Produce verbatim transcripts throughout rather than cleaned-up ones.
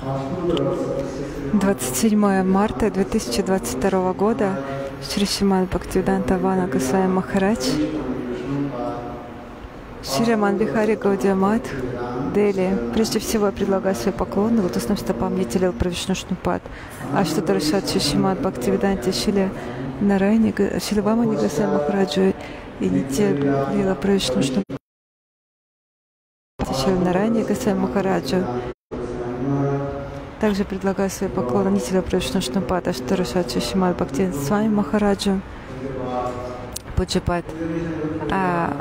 двадцать седьмое марта две тысячи двадцать второго года, Шри Шримад Бхактивиданта Вана Госвами Махарадж, Шри Раман Бихари Гаудия Мат, Дели. Прежде всего я предлагаю свои поклоны лотосным стопам Нитилил Правишнушнупад, Аштатара Шри Шримад Бхактивиданте Шри Нарайни Шри Вамани Госвами Махараджу и Нитилила Правишнушнупад Шри Нарайни Госвами Махараджу. Также предлагаю свои поклоны Нитилила Правишнушнупад Аштатара Шри Шримад Бхактивиданте Свами Махараджу, Пуджипад. А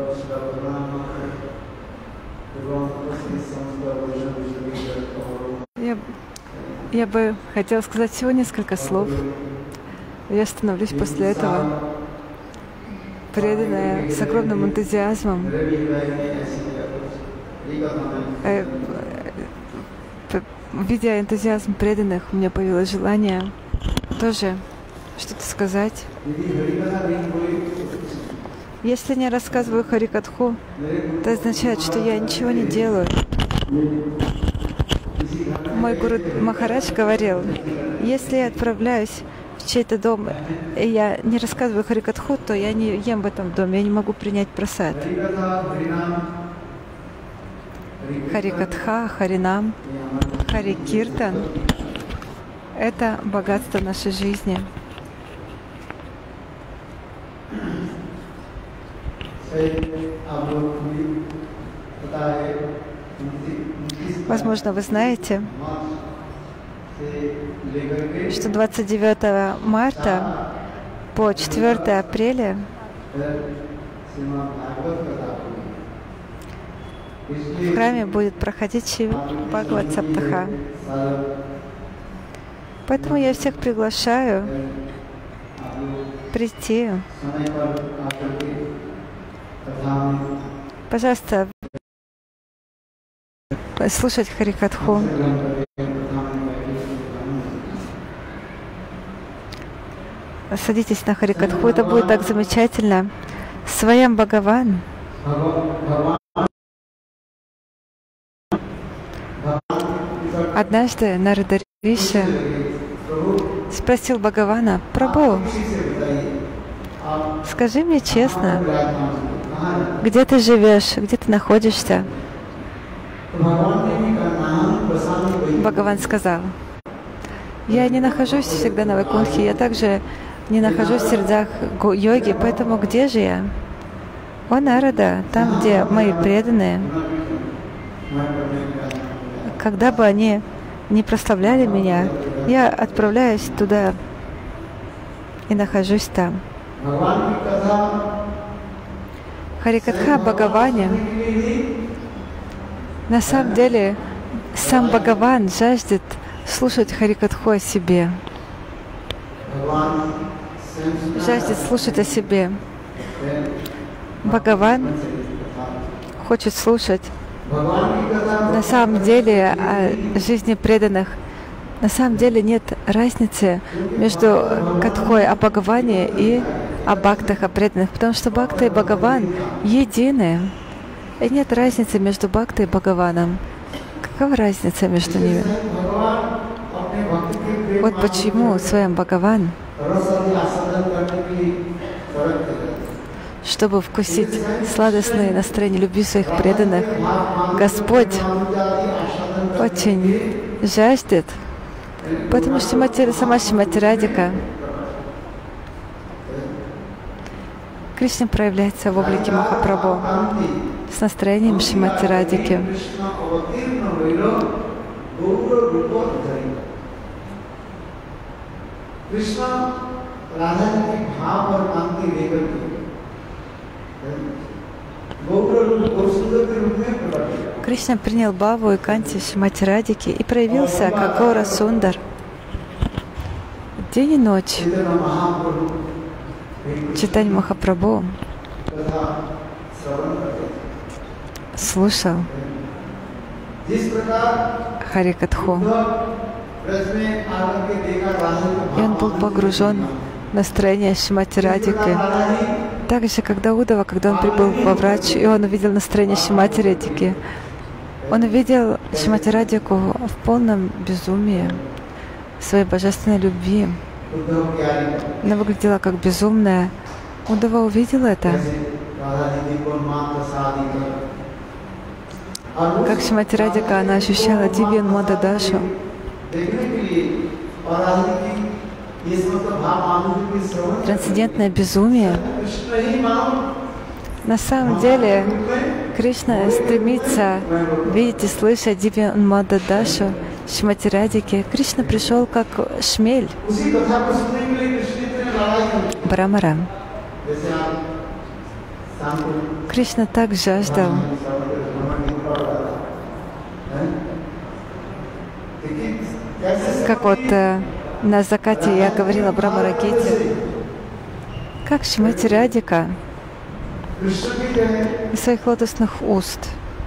Я, я бы хотела сказать всего несколько слов. Я становлюсь после этого преданная, с огромным энтузиазмом. Э, э, видя энтузиазм преданных, у меня появилось желание тоже что-то сказать. Если не рассказываю Харикатху, это означает, что я ничего не делаю. Мой гуру Махарадж говорил, если я отправляюсь в чей-то дом, и я не рассказываю Харикатху, то я не ем в этом доме, я не могу принять прасад. Харикатха, Харинам, Харикиртан — это богатство нашей жизни. Возможно, вы знаете, что двадцать девятого марта по четвёртое апреля в храме будет проходить Шримад Бхагават Саптаха. Поэтому я всех приглашаю прийти. Пожалуйста, слушать Харикатху. Садитесь на Харикатху, это будет так замечательно. Своям Бхагаван однажды Нарада Риши спросил Бхагавана: Прабху, скажи мне честно, где ты живешь, где ты находишься? Бхагаван сказал: я не нахожусь всегда на Вайкунтхе, я также не нахожусь в сердцах йоги, поэтому где же я? О Нарада, там, где мои преданные, когда бы они не прославляли меня, я отправляюсь туда и нахожусь там. Харикатха Бхагаване. На самом деле, сам Бхагаван жаждет слушать Харикатху о себе. Жаждет слушать о себе. Бхагаван хочет слушать на самом деле о жизни преданных. На самом деле нет разницы между Катхой о Бхагаване и о бхактах, о преданных, потому что бхакта и Бхагаван едины. И нет разницы между бхактой и Бхагаваном. Какова разница между ними? Вот почему Своям Бхагаван, чтобы вкусить сладостные настроения любви своих преданных, Господь очень жаждет, потому что Шримати, сама Шримати Радика, Кришна проявляется в облике Махапрабху с настроением Шримати Радики. Кришна принял Бхаву и Канти Шримати Радики и проявился как Гора Сундар. День и ночь Чайтанья Махапрабху слушал Харикатху. И он был погружен в настроение Шримати Радики. Также, когда Удава, когда он прибыл во Врач, и он увидел настроение Шримати Радики, Он увидел Шримати Радхику в полном безумии своей божественной любви. Она выглядела как безумная. Удава увидел это. Как Шримати Радхика, она ощущала Дивьян Мададашу. Трансцендентное безумие. На самом деле Кришна стремится видеть и слышать Дивьян Мададашу Шримати Радхики. Кришна пришел как шмель. Брамара. Кришна так жаждал. Как вот э, на закате я говорила Брахма Ракете, как Шримати Радхика из своих лотосных уст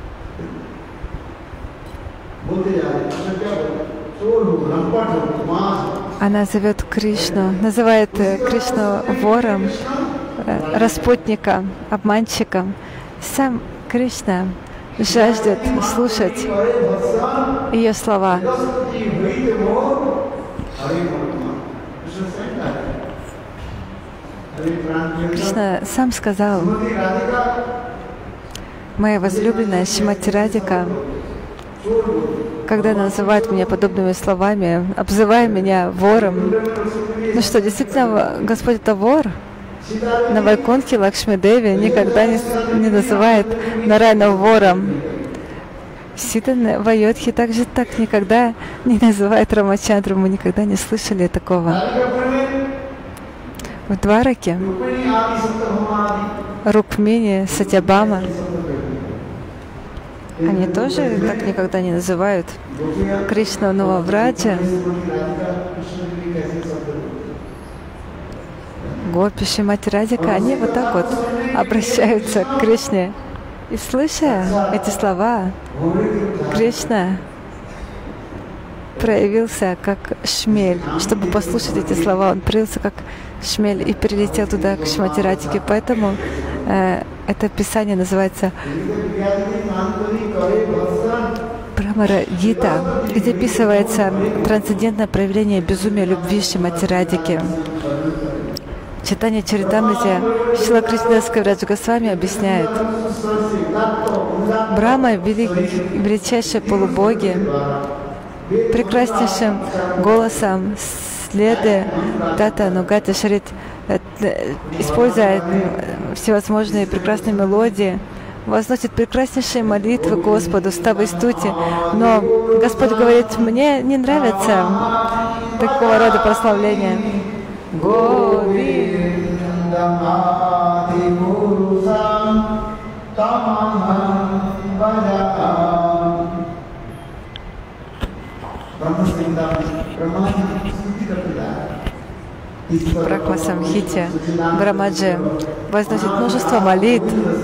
она зовет Кришну, называет Кришну вором, распутником, обманщиком. Сам Кришна жаждет слушать ее слова. Кришна сам сказал: моя возлюбленная Шримати Радхика, когда называют меня подобными словами, обзывая меня вором, ну что, действительно, Господь это вор? На Вайкунтхе Лакшми Деви никогда не, не называет Нараяна вором. Сита Вайодхи также так никогда не называет Рамачандру. Мы никогда не слышали такого. В Двараке Рукмини, Сатябама, они тоже так никогда не называют Кришну, но в Раджа Гопи, Шримати Радхика, они вот так вот обращаются к Кришне. И слыша эти слова, Кришна проявился как шмель. Чтобы послушать эти слова, он проявился как шмель и перелетел туда, к Шримати Радхике. Поэтому э, это писание называется Брамара Гита, где описывается трансцендентное проявление безумия любви Шримати Радхики. Читание Чаритамрити Шрила Кришнадас Кавирадж Госвами объясняет: Брахма, величайшие полубоги, прекраснейшим голосом, следы Тата Нугата Шарит, используя всевозможные прекрасные мелодии, возносит прекраснейшие молитвы Господу, ставы и стути. Но Господь говорит: мне не нравится такого рода прославления. В Брахма Самхите Брамаджи возносит множество молитв.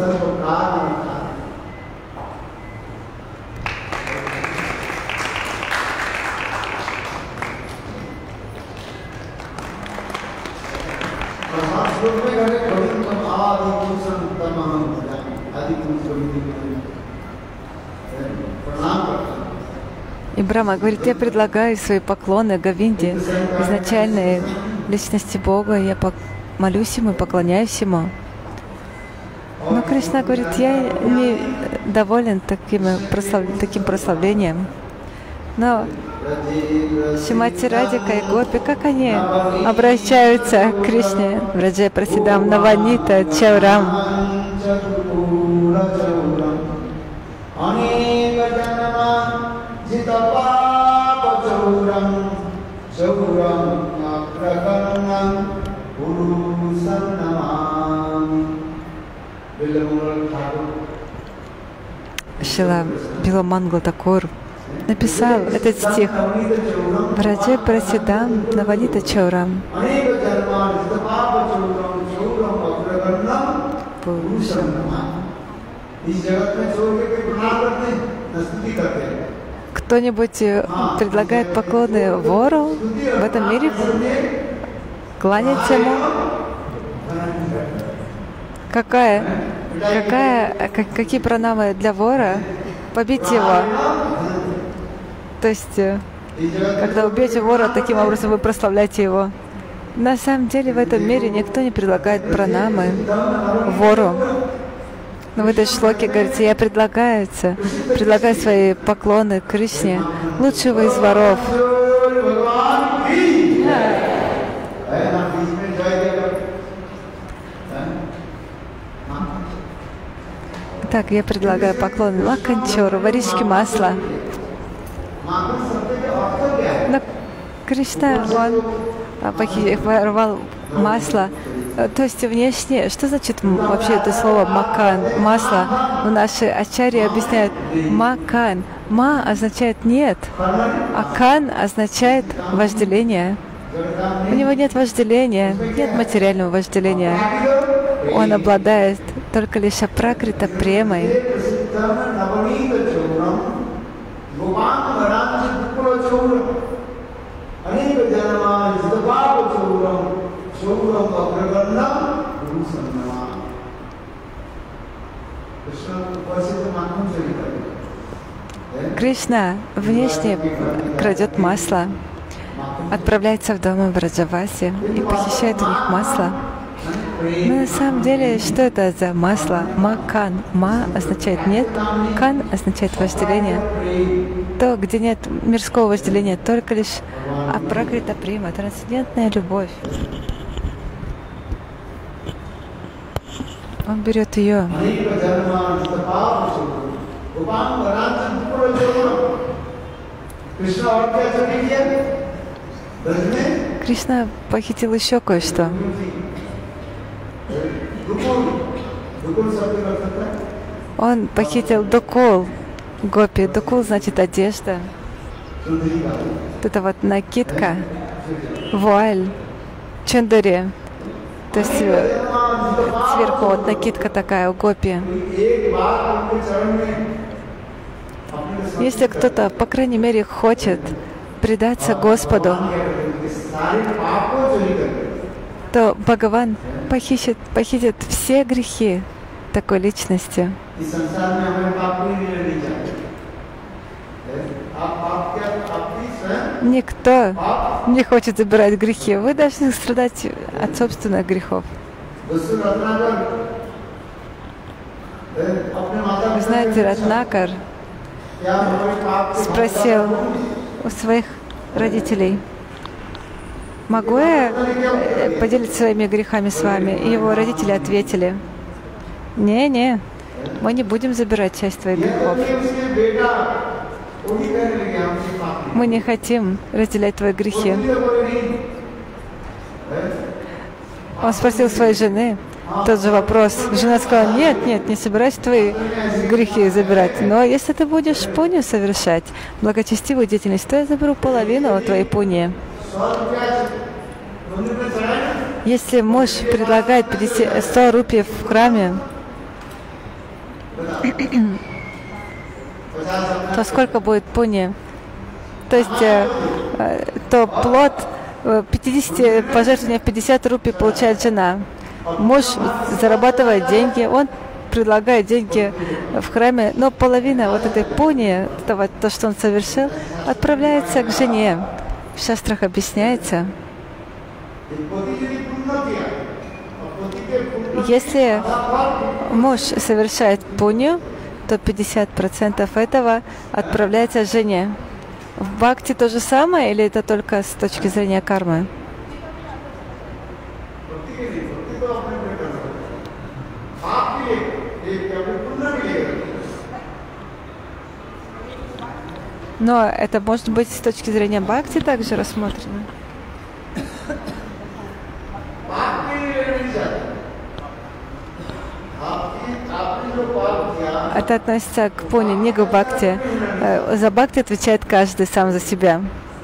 И Брахма говорит: я предлагаю свои поклоны Говинде, изначальной личности Бога, я молюсь Ему, поклоняюсь Ему. Но Кришна говорит: я не доволен таким, прослав... таким прославлением. Но Шримати Радхика и Гопи, как они обращаются к Кришне? Враджай Прасидам Наванита Чаурам. Шрила Биламангала Такур написал этот стих: Враджай Прасидам Наванита Чаурам. Кто-нибудь предлагает поклоны вору в этом мире? Кланяется ему? Какая, какая, как, какие пранамы для вора побить его. То есть, когда убьете вора, таким образом вы прославляете его. На самом деле в этом мире никто не предлагает пранамы вору. Но в этой шлоке говорится, я предлагаю, предлагаю свои поклоны Кришне, лучшего из воров. Так, я предлагаю поклоны Лаканчору, воришке масла. Но Кришна, он воровал масло. То есть внешне, что значит вообще это слово макан, масло? У наши ачарьи объясняют макан. Ма означает нет, а кан означает вожделение. У него нет вожделения, нет материального вожделения. Он обладает только лишь апракрита премой. Кришна внешне крадет масло, отправляется в дом Браджаваси и похищает у них масло. Но на самом деле, что это за масло? Ма-кан. Ма означает нет, кан означает вожделение. То, где нет мирского вожделения, только лишь апракрита прима, трансцендентная любовь. Он берет ее. Кришна похитил еще кое-что. Он похитил дукул гопи. Дукул значит одежда. Это вот накидка, вуаль, чандари. То есть сверху вот накидка такая у гопи. Если кто-то, по крайней мере, хочет предаться Господу, то Бхагаван похитит, похитит все грехи такой личности. Никто не хочет забирать грехи. Вы должны страдать от собственных грехов. Вы знаете, Ратнакар спросил у своих родителей: могу я поделиться своими грехами с вами? И его родители ответили: не-не, мы не будем забирать часть твоих грехов. Мы не хотим разделять твои грехи. Он спросил своей жены тот же вопрос. Жена сказала: нет, нет, не собираюсь твои грехи забирать. Но если ты будешь пунью совершать, благочестивую деятельность, то я заберу половину твоей пуньи. Если муж предлагает сто рупий в храме, то сколько будет пуни? То есть э, то плод пятьдесят пожертвований, пятьдесят рупий получает жена. Муж зарабатывает деньги, он предлагает деньги в храме, но половина вот этой пуни, того, то, что он совершил, отправляется к жене. В шастрах объясняется, если муж совершает пунью, то пятьдесят процентов этого отправляется жене. В бхакти то же самое или это только с точки зрения кармы? Но это может быть с точки зрения бхакти также рассмотрено. Это относится к пуне, не к бхакти. За бхакти отвечает каждый сам за себя.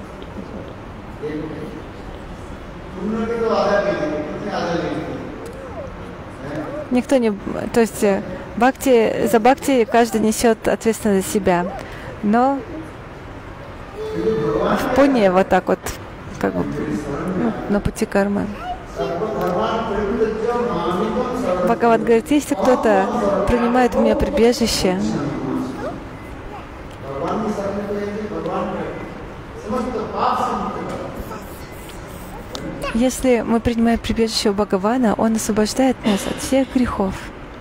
Никто не... То есть бхакти, за бхакти каждый несет ответственность за себя. Но в пуне вот так вот, как бы, ну, на пути кармы. Бхагаван говорит, если кто-то принимает у меня прибежище, Если мы принимаем прибежище у Бхагавана, Он освобождает нас от всех грехов.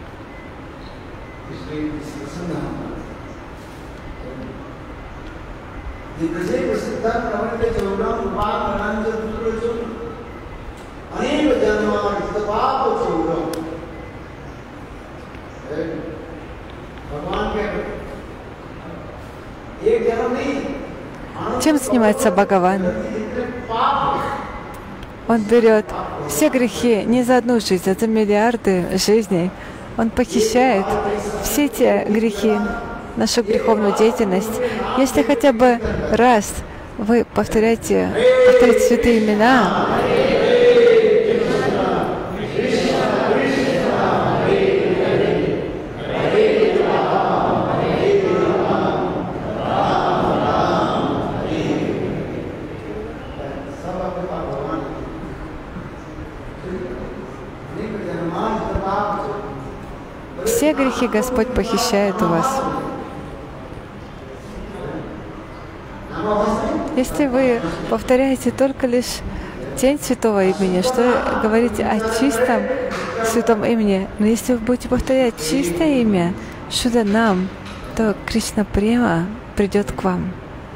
Чем занимается Бхагаван? Он берет все грехи не за одну жизнь, а за миллиарды жизней. Он похищает все те грехи, нашу греховную деятельность. Если хотя бы раз вы повторяете, повторяете святые имена, все грехи Господь похищает у вас. Если вы повторяете только лишь тень святого имени, что говорите о чистом святом имени, но если вы будете повторять чистое имя Шуданам, то Кришна Према придет к вам.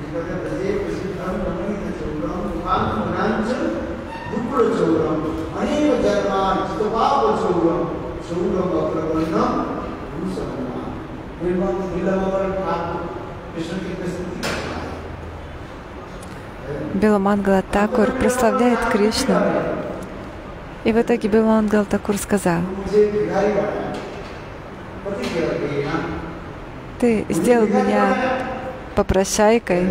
Биламангала Такур прославляет Кришну. И в итоге Биламангала Такур сказал: ты сделал меня попрошайкой,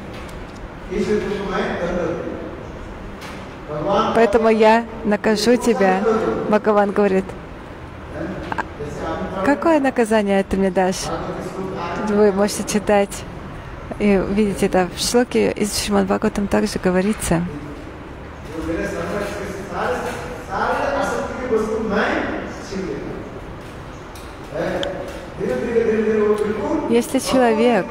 поэтому я накажу тебя. Бхагаван говорит: какое наказание ты мне дашь? Вы можете читать и видите это в шлоке из Шримад Бхагаватам также говорится. Если человек,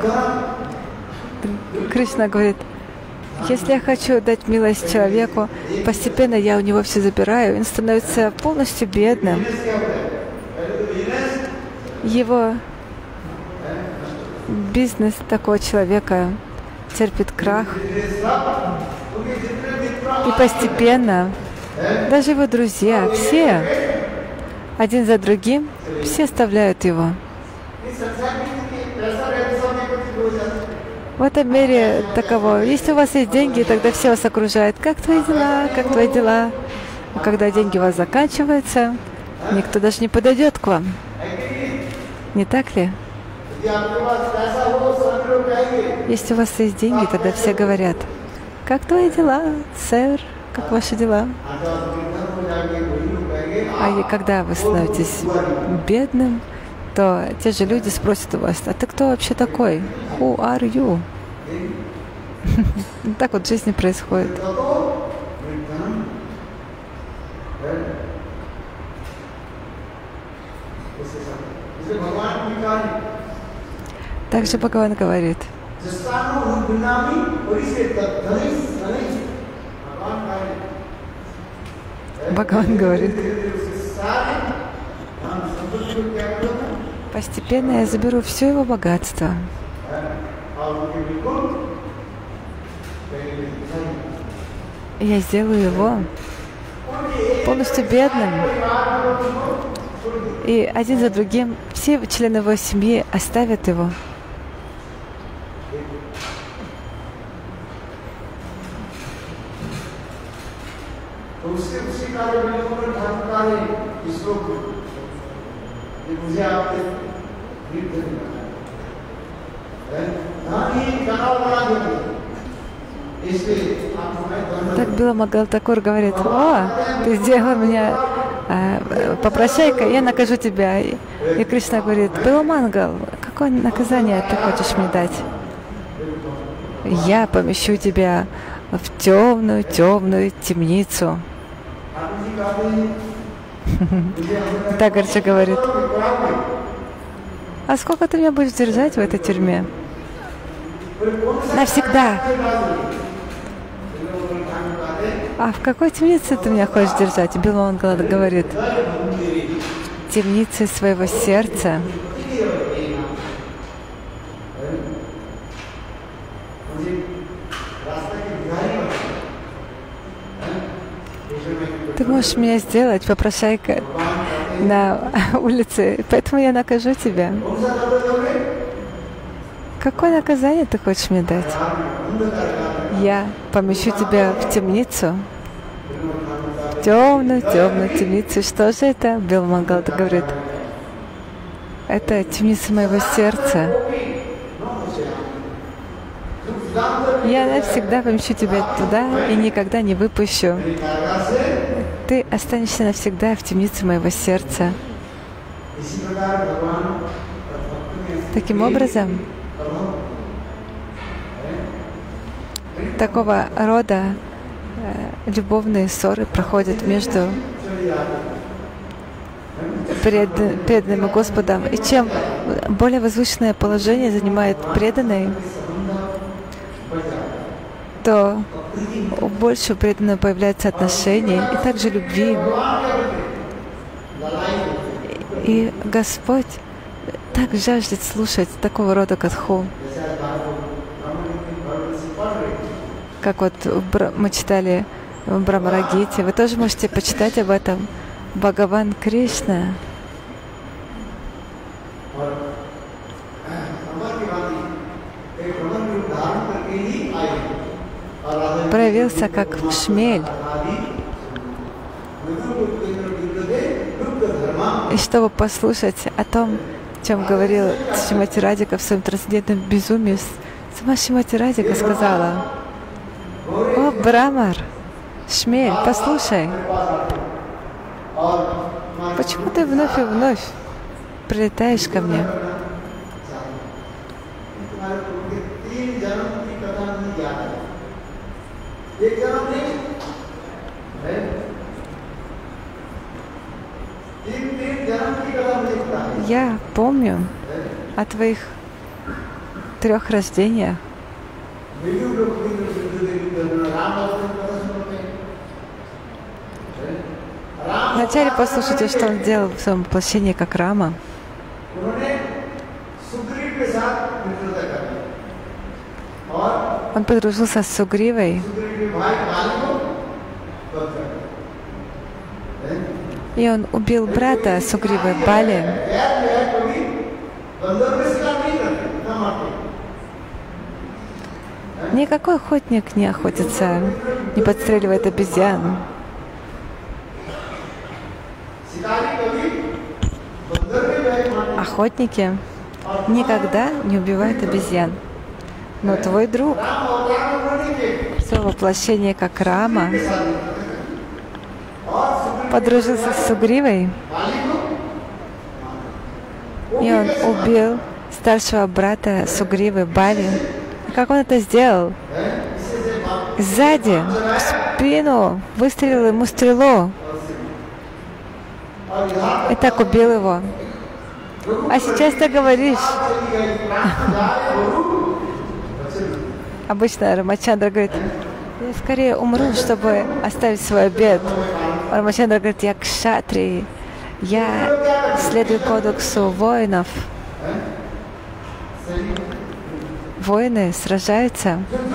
Кришна говорит, если я хочу дать милость человеку, постепенно я у него все забираю, он становится полностью бедным. Его бизнес такого человека терпит крах. И постепенно даже его друзья, все, один за другим, все оставляют его. В этом мире таково. Если у вас есть деньги, тогда все вас окружают. Как твои дела? Как твои дела? А когда деньги у вас заканчиваются, никто даже не подойдет к вам. Не так ли? Если у вас есть деньги, тогда все говорят: как твои дела, сэр? Как ваши дела? А когда вы становитесь бедным, то те же люди спросят у вас: а ты кто вообще такой? Who are you? Так вот в жизни происходит. Также Бхагаван говорит: Бхагаван говорит: постепенно я заберу все его богатство. Я сделаю его полностью бедным. И один за другим все члены его семьи оставят его. Так Биламангала Такур говорит: о, ты сделал меня э, попрошайкой, я накажу тебя. И, и Кришна говорит: Биламангал, какое наказание ты хочешь мне дать? Я помещу тебя в темную, темную темницу. Тагарджи говорит: а сколько ты меня будешь держать в этой тюрьме? навсегда. А в какой темнице ты меня хочешь держать? Билмангала говорит, в темнице своего сердца. Ты можешь меня сделать попрошайкой на улице, поэтому я накажу тебя. Какое наказание ты хочешь мне дать? Я помещу тебя в темницу. Темную, темную темницу. Что же это? Билмангала говорит. Это темница моего сердца. Я навсегда помещу тебя туда и никогда не выпущу. Ты останешься навсегда в темнице моего сердца. Таким образом, такого рода э, любовные ссоры проходят между пред, преданным и Господом. И чем более возвышенное положение занимает преданный, то больше у преданного появляется отношений и также любви. И Господь так жаждет слушать такого рода катху. Как вот мы читали в Брамарагите. Вы тоже можете почитать об этом. Бхагаван Кришна проявился как шмель. И чтобы послушать о том, о чем говорил Шримати Радика в своем трансцендентном безумии, сама Шримати Радика сказала: «О, Брамар, шмель, послушай, почему ты вновь и вновь прилетаешь ко мне? Я помню о твоих трех рождениях. Вначале послушайте, что он делал в своем воплощении как Рама. Он подружился с Сугривой. И он убил брата Сугривы, Бали. Никакой охотник не охотится, не подстреливает обезьян. Охотники никогда не убивают обезьян. Но твой друг, все воплощение как Рама, подружился с Сугривой, и он убил старшего брата Сугривы, Бали. И как он это сделал? Сзади, в спину, выстрелил ему стрелу. И так убил его. А сейчас ты говоришь. Обычно Рамачандра говорит: я скорее умру, чтобы оставить свой обет. Рамачандра говорит: я кшатри, я следую кодексу воинов. Воины сражаются.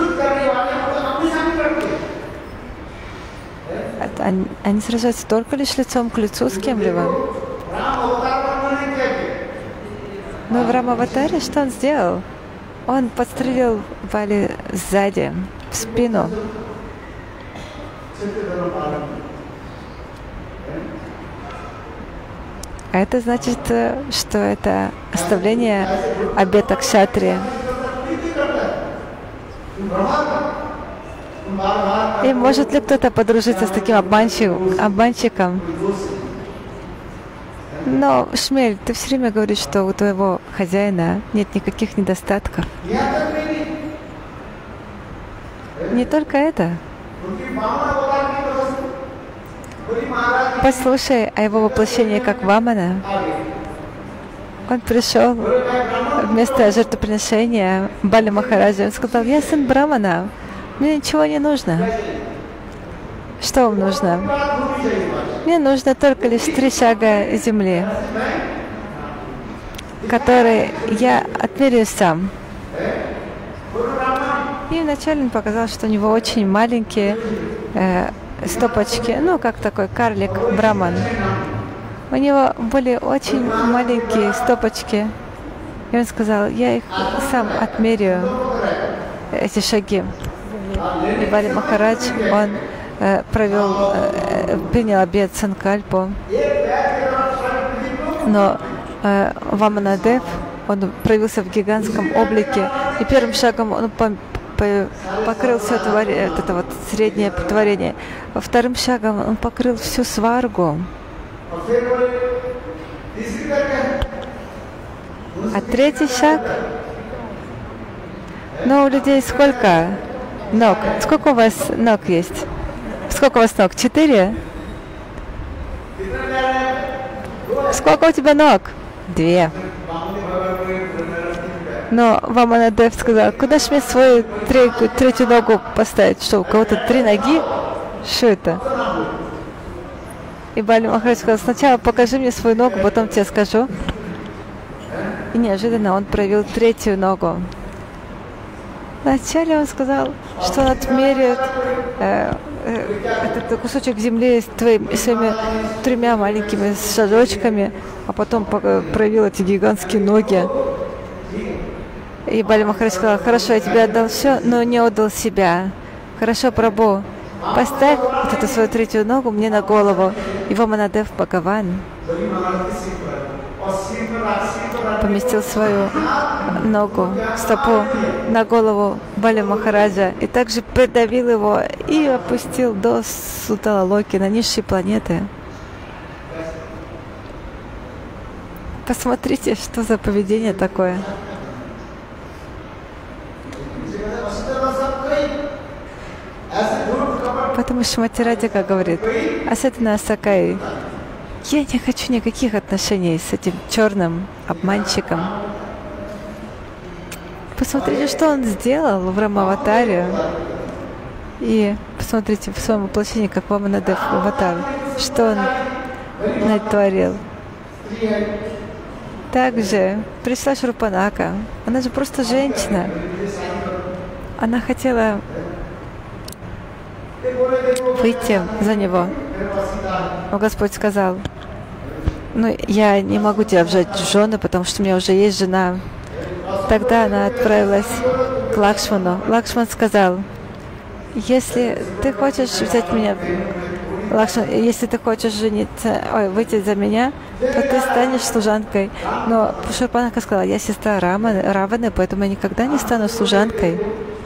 Они, они сражаются только лишь лицом к лицу с кем-либо. Но в Рамаватаре что он сделал? Он подстрелил Бали сзади, в спину. А это значит, что это оставление обета кшатрия. И может ли кто-то подружиться с таким обманщиком? обманщиком? Но, Шмель, ты все время говоришь, что у твоего хозяина нет никаких недостатков. Не только это. Послушай о его воплощении как Вамана. Он пришел вместо жертвоприношения Бали Махараджа, он сказал: я сын Брамана, мне ничего не нужно. Что вам нужно? Мне нужно только лишь три шага земли, которые я отмерю сам. И вначале он показал, что у него очень маленькие э, стопочки, ну, как такой карлик, браман. У него были очень маленькие стопочки. И он сказал: я их сам отмерю, эти шаги. И Бали Махарадж, он э, провел, э, принял обет Санкальпу. Но э, Ваманадев, он проявился в гигантском облике. И первым шагом он по, по, покрыл все творение, это вот среднее творение. Вторым шагом он покрыл всю сваргу. А третий шаг, но у людей сколько ног? Сколько у вас ног есть? Сколько у вас ног? Четыре? Сколько у тебя ног? Две. Но Ваманадев сказал: куда ж мне свою третью, третью ногу поставить? Что, у кого-то три ноги? Что это? И Бали Махарадж сказал: сначала покажи мне свою ногу, потом тебе скажу. И неожиданно он проявил третью ногу. Вначале он сказал, что он отмерит э, э, этот кусочек земли с твоими, своими тремя маленькими шажочками, а потом проявил эти гигантские ноги. И Бали Махарадж сказал: хорошо, я тебе отдал все, но не отдал себя. Хорошо, Прабху, поставь вот эту свою третью ногу мне на голову. И Ваманадев Бхагаван поместил свою ногу, стопу на голову Бали Махараджа и также придавил его и опустил до Сутала-локи, на низшие планеты. Посмотрите, что за поведение такое. Потому что Шримати Радхика говорит: Асатана Асакай, я не хочу никаких отношений с этим черным обманщиком. Посмотрите, что он сделал в Рамаватаре. И посмотрите в своем воплощении, как Ваманадев Аватар, что он натворил. Также пришла Шурпанака. Она же просто женщина. Она хотела выйти за него. Но Господь сказал: ну, я не могу тебя взять в жены, потому что у меня уже есть жена. Тогда она отправилась к Лакшману. Лакшман сказал: если ты хочешь взять меня, Лакшман, если ты хочешь жениться, ой, выйти за меня, то ты станешь служанкой. Но Шурпанака сказала: я сестра Раманы, Раваны, поэтому я никогда не стану служанкой.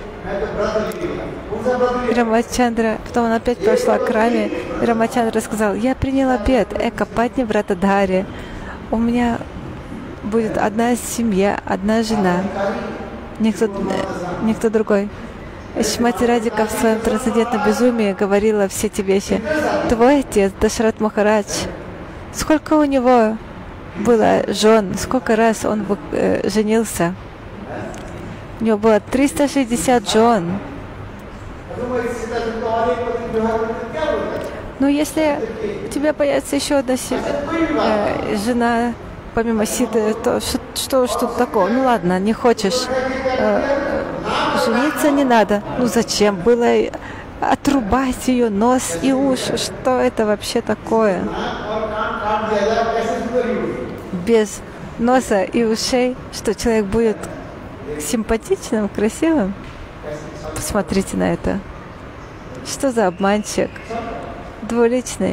И Рамачандра, потом она опять пошла к Раме, и Рамачандра сказал: я принял обет, эка падни вратадари. У меня будет одна семья, одна жена, никто, никто другой. И Шримати Радхика в своем трансцендентном безумии говорила все эти вещи. Твой отец, Дашарат Махарадж, сколько у него было жен, сколько раз он э, женился? У него было триста шестьдесят жен. Но если у тебя появится еще одна э, жена, помимо Ситы, то что, что, что такое? Ну ладно, не хочешь э, жениться, не надо. Ну зачем было отрубать ее нос и уши? Что это вообще такое? Без носа и ушей, что человек будет симпатичным, красивым? Посмотрите на это. Что за обманщик? Двуличный.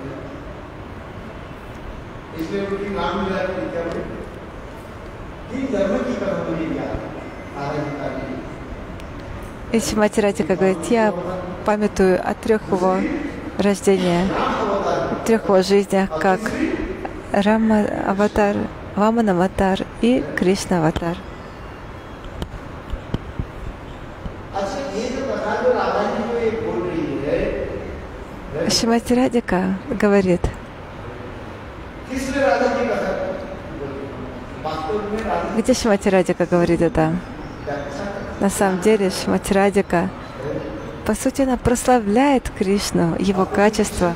И Шримати Радхика говорит: я памятую о трех его рождениях, о трех его жизнях, как Рама Аватар, Вамана Аватар и Кришна Аватар. Шримати Радхика говорит: Где Шримати Радика говорит это? На самом деле Шримати Радика, по сути, она прославляет Кришну, его качество.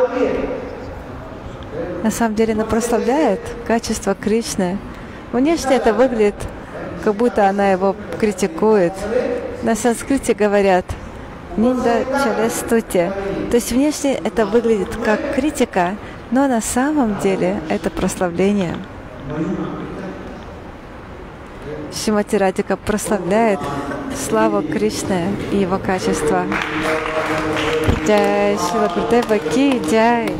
На самом деле она прославляет качество Кришны. Внешне это выглядит, как будто она его критикует. На санскрите говорят «нинда чалестути». То есть внешне это выглядит как критика, но на самом деле это прославление. Шримати Радика прославляет славу Кришны и его качества. Джай Шрила Гурудева ки джай.